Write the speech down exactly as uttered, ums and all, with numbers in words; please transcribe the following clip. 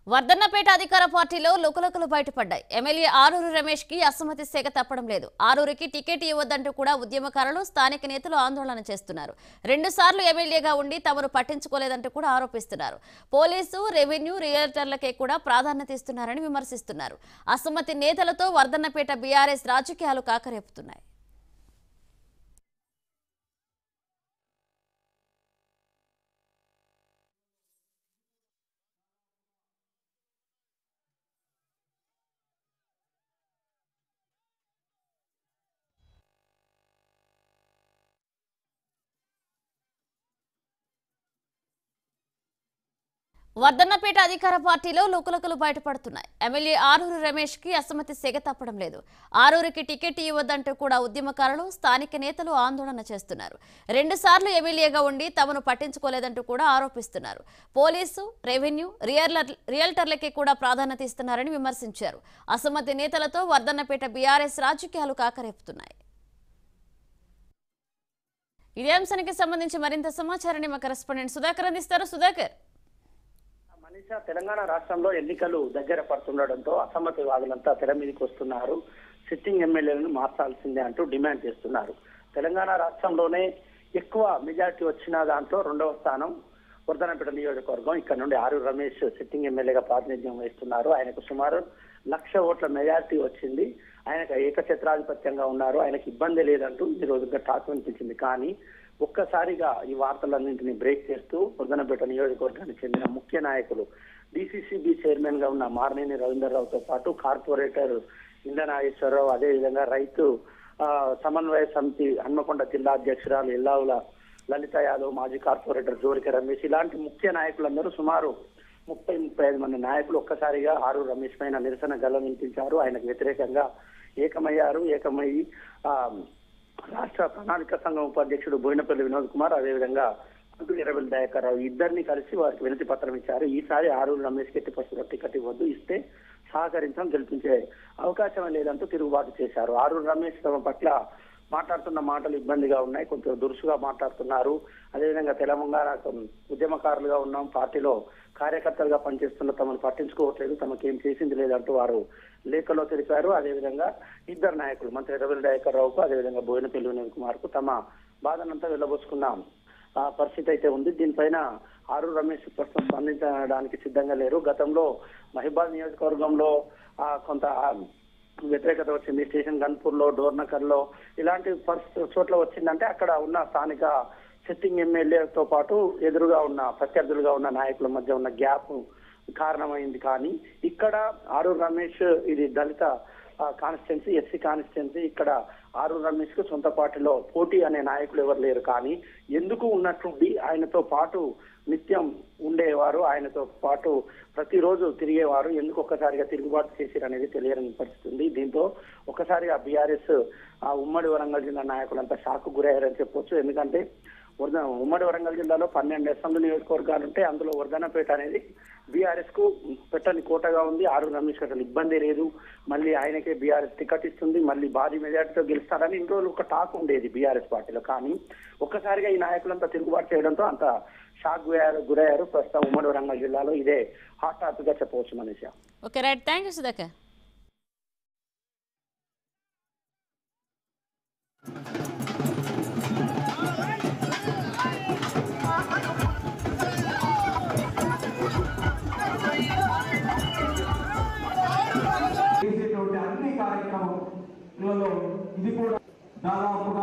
వర్ధన్నపేట అధికార పార్టీలో లుకలుకలు బయటపడ్డాయి. ఎమ్మెల్యే ఆరూరు రమేష్ కి అసమ్మతి సెగ తప్పడం లేదు. ఆరూరుకి టికెట్ ఇవ్వద్దంటూ కూడా ఉద్యమకారులు, స్థానిక నేతలు ఆందోళన చేస్తున్నారు. రెండు సార్లు ఎమ్మెల్యేగా ఉండి తమను పట్టించుకోలేదంటూ కూడా ఆరోపిస్తున్నారు. పోలీసు, రెవెన్యూ, రియల్టర్లకే కూడా ప్రాధాన్యత ఇస్తున్నారని విమర్శిస్తున్నారు. అసమ్మతి నేతలతో వర్ధన్నపేట బీఆర్ఎస్ రాజకీయాలు కాకరేపుతున్నాయి. వర్ధన్నపేట అధికార పార్టీలో లుకలుకలు బయటపడుతున్నాయి. ఎమ్మెల్యే ఆరూరు రమేష్ కి అసమ్మతి సెగ తప్పడం లేదు. ఆరూరుకి టికెట్ ఇవ్వద్దంటూ కూడా ఉద్యమకారులు, స్థానిక నేతలు ఆందోళన చేస్తున్నారు. రెండు సార్లు ఎమ్మెల్యేగా ఉండి తమను పట్టించుకోలేదంటూ కూడా ఆరోపిస్తున్నారు. పోలీసు, రెవెన్యూ, రియల్టర్లకే కూడా ప్రాధాన్యత ఇస్తున్నారని విమర్శించారు. అసమ్మతి నేతలతో వర్ధన్నపేట బీఆర్ఎస్ రాజకీయాలు కాకరేపుతున్నాయి. ఇదే అంశానికి సంబంధించి మరింత సమాచారాన్ని మా కరెస్పాండెంట్ సుధాకర్ అందిస్తారు. సుధాకర్, మనీషా, తెలంగాణ రాష్ట్రంలో ఎన్నికలు దగ్గర పడుతుండటంతో అసమ్మతి వాదులంతా తెర మీదకి వస్తున్నారు. సిట్టింగ్ ఎమ్మెల్యేలను మార్చాల్సిందే అంటూ డిమాండ్ చేస్తున్నారు. తెలంగాణ రాష్ట్రంలోనే ఎక్కువ మెజార్టీ వచ్చిన దాంట్లో రెండవ స్థానం వర్ధన్నపేట నియోజకవర్గం. ఇక్కడ నుండి ఆరూరు రమేష్ సిట్టింగ్ ఎమ్మెల్యేగా ప్రాతినిధ్యం వహిస్తున్నారు. ఆయనకు సుమారు లక్ష ఓట్ల మెజార్టీ వచ్చింది. ఆయనకు ఏకఛత్రాధిపత్యంగా ఉన్నారు. ఆయనకు ఇబ్బంది లేదంటూ ఈ రోజుగా టాక్ వినిపించింది. కానీ ఒక్కసారిగా ఈ వార్తలన్నింటినీ బ్రేక్ చేస్తూ వర్ధన్నపేట నియోజకవర్గానికి చెందిన ముఖ్య నాయకులు, డిసిసిబి చైర్మన్ గా ఉన్న మారనేని రవీంద్రరావుతో పాటు కార్పొరేటర్ ఇంద నాగేశ్వరరావు, అదేవిధంగా రైతు సమన్వయ సమితి హన్మకొండ జిల్లా అధ్యక్షురాలు ఎల్లావుల లలిత యాదవ్, మాజీ కార్పొరేటర్ జోరిక రమేష్, ఇలాంటి ముఖ్య నాయకులందరూ సుమారు ముప్పై ముప్పై ఐదు మంది నాయకులు ఒక్కసారిగా ఆరూరు రమేష్ పైన నిరసన గళం వినిపించారు. ఆయనకు వ్యతిరేకంగా ఏకమయ్యారు. ఏకమయ్యి ఆ రాష్ట్ర ప్రణాళిక సంఘం ఉపాధ్యక్షుడు బోయినపల్లి వినోద్ కుమార్, అదేవిధంగా ఎర్రబెల్లి దయాకర్ రావు ఇద్దరిని కలిసి వారికి వినతి పత్రం ఇచ్చారు. ఈసారి ఆరూరు రమేష్ కి ఎట్టి పరిస్థితుల్లో టికెట్ ఇవ్వద్దు, ఇస్తే సహకరించడం, గెలిపించే అవకాశం లేదంటూ తిరుగుబాటు చేశారు. ఆరూరు రమేష్ తమ పట్ల మాట్లాడుతున్న మాటలు ఇబ్బందిగా ఉన్నాయి, కొంచెం దురుసుగా మాట్లాడుతున్నారు. అదేవిధంగా తెలంగాణ ఉద్యమకారులుగా ఉన్నాం, పార్టీలో కార్యకర్తలుగా పనిచేస్తున్న తమను పట్టించుకోవట్లేదు, తమకేం చేసింది లేదంటూ వారు లేఖలో తెలిపారు. అదేవిధంగా ఇద్దరు నాయకులు, మంత్రి ఎర్రబెల్లి దయాకర్ రావుకు, అదేవిధంగా బోయినపల్లి వినోద్ కుమార్ కు తమ బాధనంతా వెళ్ళబోసుకున్న పరిస్థితి అయితే ఉంది. దీనిపైన ఆరూరు రమేష్ ప్రస్తుతం స్పందించడానికి సిద్ధంగా లేరు. గతంలో మహిబాద్ నియోజకవర్గంలో ఆ కొంత వ్యతిరేకత వచ్చింది. స్టేషన్ గన్పూర్ లో, డోర్నకర్ లో ఇలాంటి పరిస్థితి చోట్ల వచ్చిందంటే అక్కడ ఉన్న స్థానిక సిట్టింగ్ ఎమ్మెల్యేతో పాటు ఎదురుగా ఉన్న ప్రత్యర్థులుగా ఉన్న నాయకుల మధ్య ఉన్న గ్యాప్ కారణమైంది. కానీ ఇక్కడ ఆరూరు రమేష్ ఇది దళిత కాన్స్టిట్యున్సీ, ఎస్సీ కాన్స్టిట్యున్సీ. ఇక్కడ ఆరూరు రమేష్ కు సొంత పార్టీలో పోటీ అనే నాయకులు ఎవరు లేరు. కానీ ఎందుకు ఉన్నట్టుండి ఆయనతో పాటు నిత్యం ఉండేవారు, ఆయనతో పాటు ప్రతిరోజు తిరిగేవారు, ఎందుకు ఒక్కసారిగా తిరుగుబాటు చేశారు అనేది తెలియని పరిస్థితి ఉంది. దీంతో ఒక్కసారిగా బీఆర్ఎస్ ఆ ఉమ్మడి వరంగల్ జిల్లా నాయకులంతా షాక్ గురయ్యారని చెప్పొచ్చు. ఎందుకంటే వర్ధ ఉమ్మడి వరంగల్ జిల్లాలో పన్నెండు అసెంబ్లీ నియోజకవర్గాలు ఉంటే అందులో వర్ధన్నపేట అనేది బీఆర్ఎస్ కు పెట్టని కోటగా ఉంది. ఆరూరు రమేష్ అసలు ఇబ్బంది లేదు, మళ్ళీ ఆయనకే బీఆర్ఎస్ టికెట్ ఇస్తుంది, మళ్ళీ భారీ మెజార్టీతో గెలుస్తారని ఇన్ని రోజులు ఒక టాక్ ఉండేది బీఆర్ఎస్ పార్టీలో. కానీ ఒక్కసారిగా ఈ నాయకులంతా తిరుగుబాటు చేయడంతో అంత షాక్ గురయ్యారు గురయ్యారు ప్రస్తుతం ఉమ్మడి వరంగల్ జిల్లాలో. ఇదే హాట్ టాపిక్ గా చెప్పవచ్చు Manisha. Okay, right, thank you Sudhakar. అన్ని కార్యక్రమంలో ఇది కూడా దాదాపు